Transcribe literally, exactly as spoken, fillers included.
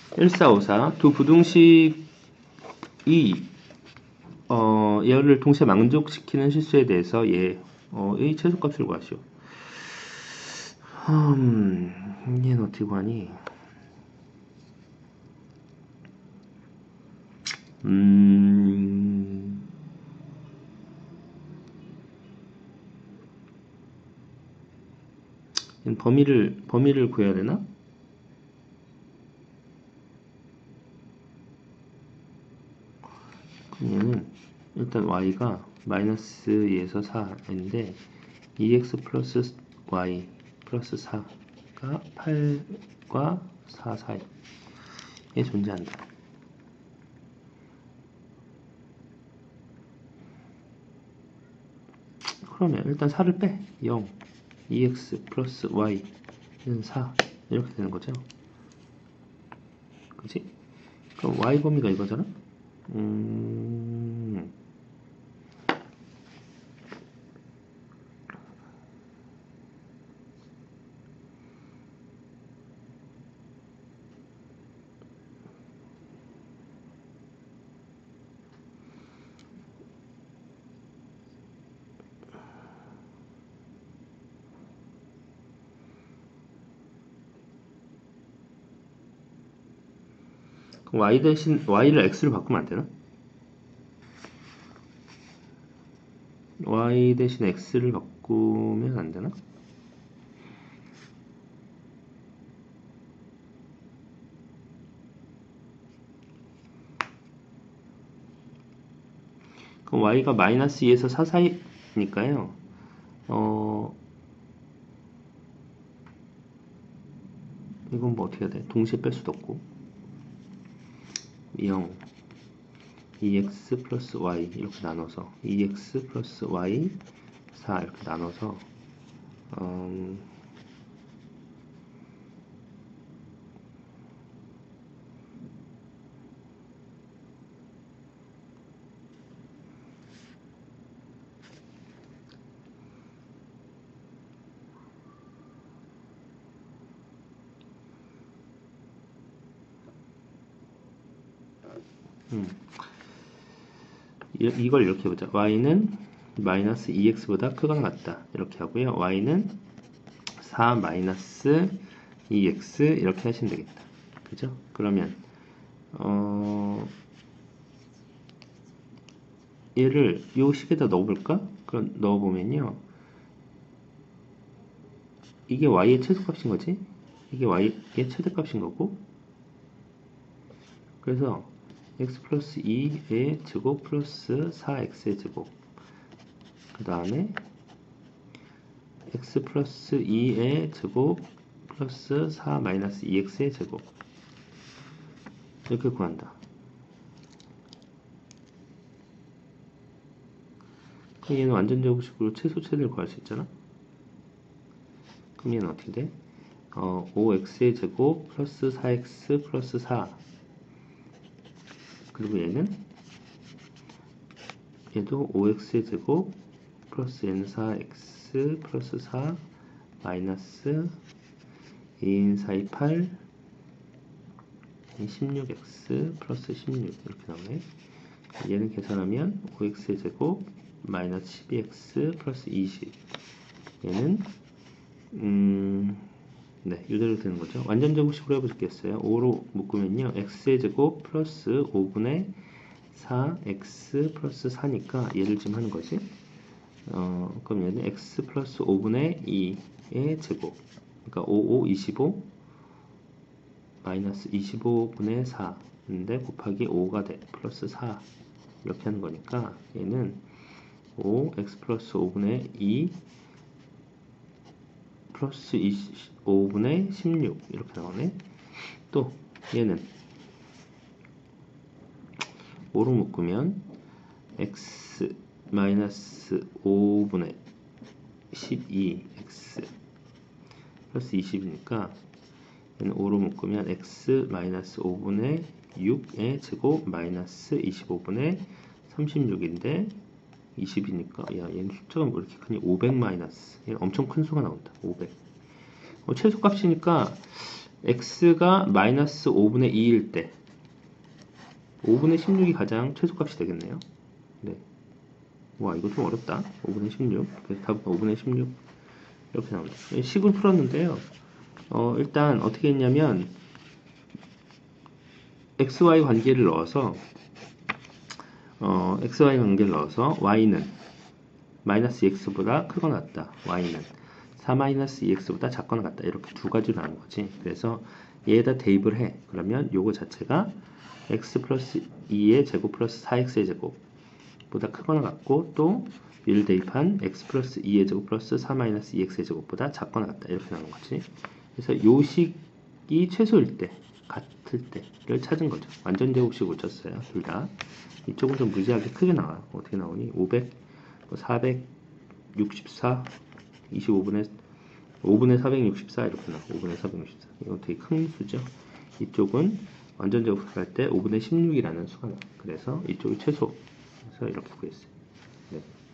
일사오사 두 부등식이 어, 얘를 동시에 만족시키는 실수에 대해서 얘의 어, 최소값을 구하시오. 음, 얘는 어떻게 구하니? 음, 얘는 범위를 범위를 구해야 되나? 그럼 얘는 일단 y가 마이너스 이에서 사인데 이 엑스 플러스 y 플러스 사가 팔과 사 사이에 존재한다. 그러면 일단 사를 빼. 영, 이 엑스 플러스 y는 사 이렇게 되는 거죠. 그치? 그럼 y 범위가 이거잖아? 음... 그럼 y 대신 y를 x로 바꾸면 안 되나? y 대신 x를 바꾸면 안 되나? 그럼 y가 마이너스 이에서 사 사이니까요. 어, 이건 뭐 어떻게 해야 돼? 동시에 뺄 수도 없고. 영, 이 엑스 플러스 y 이렇게 나눠서 이 엑스 플러스 y 사 이렇게 나눠서 음, 음. 이걸 이렇게 보자. y는 마이너스 이 엑스보다 크거나 같다. 이렇게 하고요. y는 사 마이너스 이 엑스 이렇게 하시면 되겠다. 그죠? 그러면 어, 얘를 요 식에다 넣어볼까? 그럼 넣어보면요. 이게 y의 최소값인 거지? 이게 y의 최대값인 거고. 그래서 x 플러스 이의 제곱 플러스 사 엑스의 제곱 그 다음에 x 플러스 이의 제곱 플러스 사 마이너스 이 엑스의 제곱 이렇게 구한다. 그럼 얘는 완전 제곱식으로 최소 최대를 구할 수 있잖아. 그럼 얘는 어떻게 돼? 어, 오 엑스의 제곱 플러스 사 엑스 플러스 사 그리고 얘는 얘도 오 엑스의 제곱 플러스 얘는 사 엑스 플러스 사 마이너스 이인 사이 팔 십육 엑스 플러스 십육 이렇게 나오네. 얘는 계산하면 오 엑스의 제곱 마이너스 십이 엑스 플러스 이십 얘는 음, 네, 이대로 되는 거죠. 완전 제곱식으로 해보겠어요. 오로 묶으면요 x의 제곱 플러스 오분의 사 엑스 플러스 사니까 얘를 지금 하는 거지. 어, 그럼 얘는 x 플러스 오분의 이의 제곱 그러니까 오십오, 이십오 마이너스 이십오분의 사인데 곱하기 오가 돼 플러스 사 이렇게 하는 거니까 얘는 오 x 플러스 오분의 이 플러스 오분의 십육 이렇게 나오네. 또 얘는 오로 묶으면 x 마이너스 오분의 십이 엑스 플러스 이십이니까 얘는 오로 묶으면 x 마이너스 오분의 육의 제곱 마이너스 이십오분의 삼십육인데 이십이니까 야 얘는 숫자가 왜 이렇게 크니? 오백 마이너스 얘는 엄청 큰 수가 나온다. 오백 어, 최소값이니까 x가 마이너스 오분의 이일 때 오분의 십육이 가장 최소값이 되겠네요. 네. 와, 이거 좀 어렵다. 오분의 십육. 그래서 답은 오분의 십육 이렇게 나옵니다. 식을 풀었는데요. 어, 일단 어떻게 했냐면 xy 관계를 넣어서 어, xy 관계를 넣어서 y는 마이너스 x보다 크거나 같다. y는 사 마이너스 이 엑스보다 작거나 같다. 이렇게 두 가지로 나눈 거지. 그래서 얘에다 대입을 해. 그러면 요거 자체가 x 플러스 이의 제곱 플러스 사 엑스의 제곱 보다 크거나 같고, 또 얘를 대입한 x 플러스 이의 제곱 플러스 사 마이너스 이 엑스의 제곱보다 작거나 같다. 이렇게 나눈 거지. 그래서 요 식이 최소일 때, 같을 때를 찾은 거죠. 완전 제곱식을 쳤어요. 둘 다. 이쪽은 좀 무지하게 크게 나와요. 어떻게 나오니? 오백, 사백육십사, 이십오분의 오분의 사백육십사 이렇게 나와. 오분의 사백육십사. 이건 되게 큰 수죠. 이쪽은 완전 제곱할 때 오분의 십육이라는 수가 나와요. 그래서 이쪽이 최소. 그래서 이렇게 구했어요. 네.